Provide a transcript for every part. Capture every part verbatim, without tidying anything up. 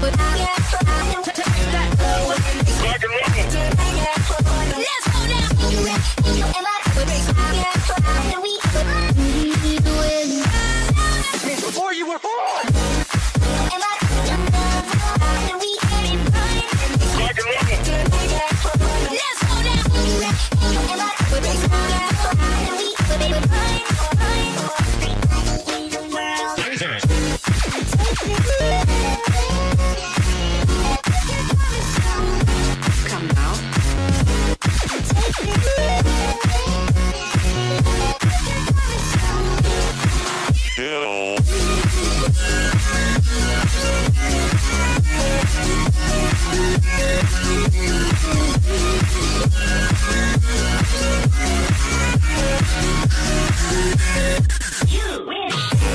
Before you were born. Come now. You win.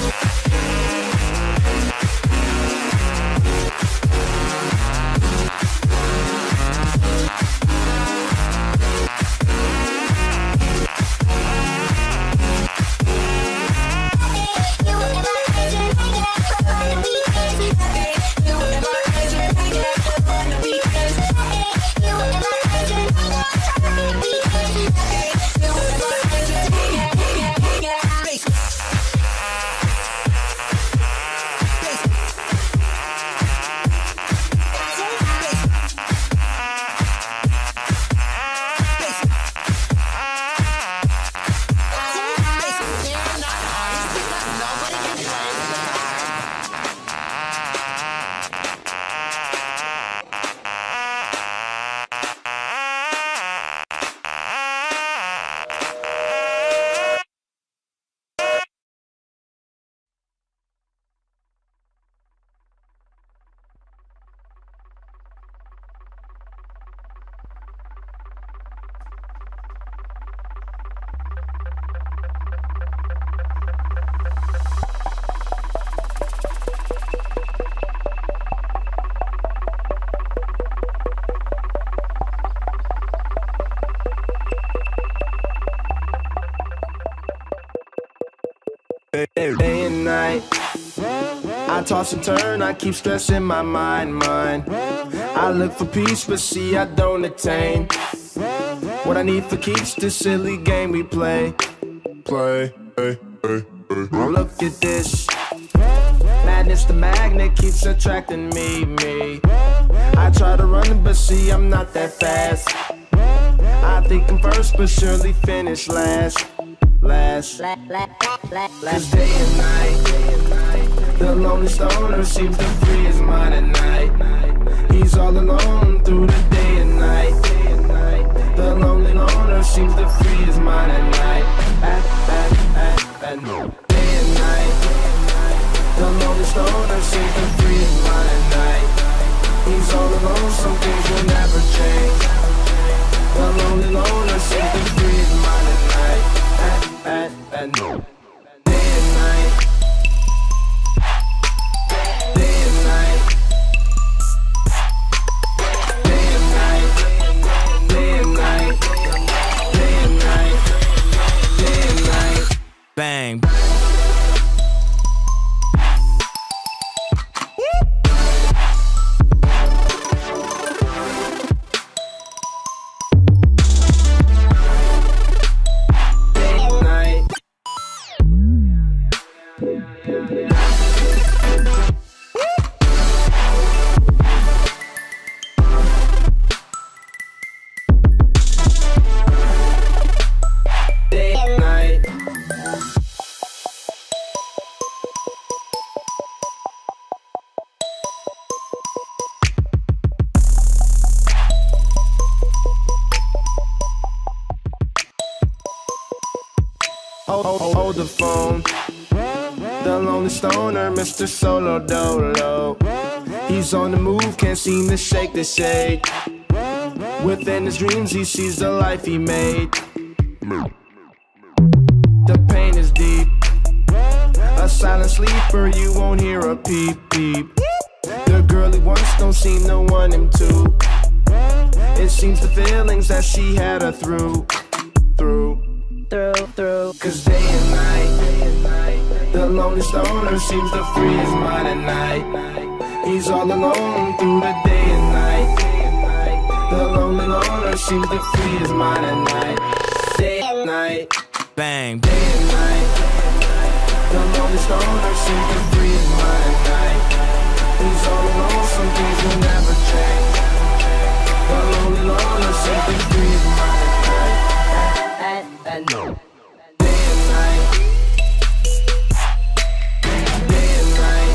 Day and night, I toss and turn, I keep stressing my mind, mind. I look for peace, but see I don't attain what I need for keeps this silly game we play. Play, hey, hey, hey. Look at this, madness, the magnet keeps attracting me, me. I try to run, but see I'm not that fast. I think I'm first, but surely finish last. Last, last day and night, the lonely stoner seems to free his mind at night. He's all alone through the day and night. The lonely loner seems to free his mind at night. At, at, at, at day and night, the lonely stoner seems to free his mind at night. He's all alone, some things will never change. The lonely loner seems to free his mind at night. At, at no. Day and night, day and night, day and night, day and night, day and night, day and night. Bang. Hold the phone, the lonely stoner, Mister Solo Dolo. He's on the move, can't seem to shake the shade. Within his dreams he sees the life he made. The pain is deep, a silent sleeper, you won't hear a peep peep. The girl he wants don't seem to want him to. It seems the feelings that she had her through, through. Through, through. Cause day and night, day and night, the lonely stoner seems to free his mind at night. He's all alone through the day and night. The lonely loner seems to free his mind at night. Day and night, Bang. day and night. The lonely stoner seems to free his mind at night. He's all alone, some things will never change. The lonely loner seems to free his mind at night. At, at, at night. Day and night. Day and night.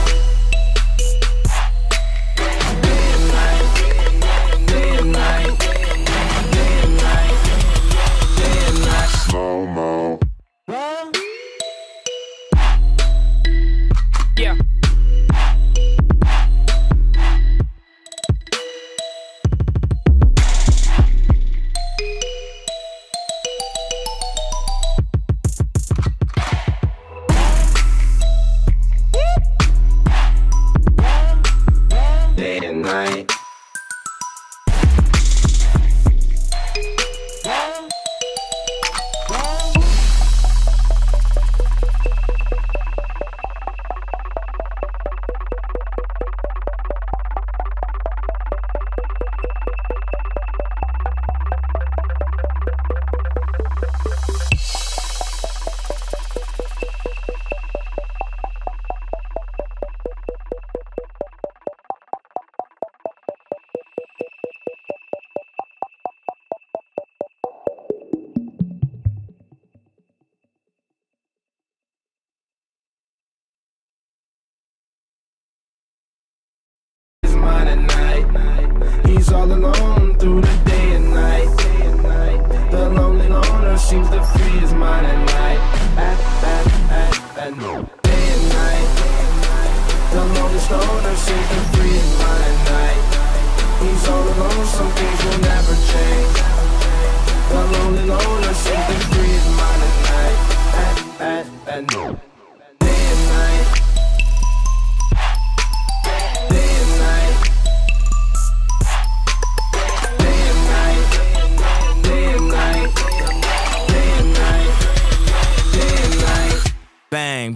Day and night. Day and night. Day and night. Day and night. Slow-mo. Yeah. Day and night. Mind at night. He's all alone through the day and night. The lonely loner seems to free his mind at night. At, at, at, at day and night. The lonely stoner seems to free his mind at night. He's all alone, some things will never change. The lonely loner seems to free his mind at night. At, at, at day and night. Day and night. Day and night. Day and night. Day and night. Day and night. Bang.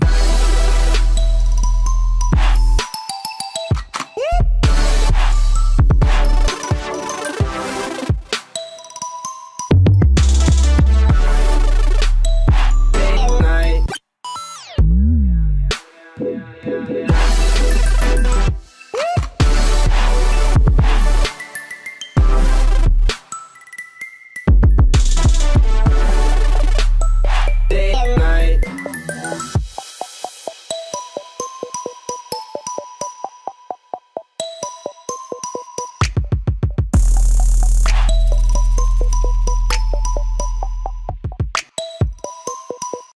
Day and night.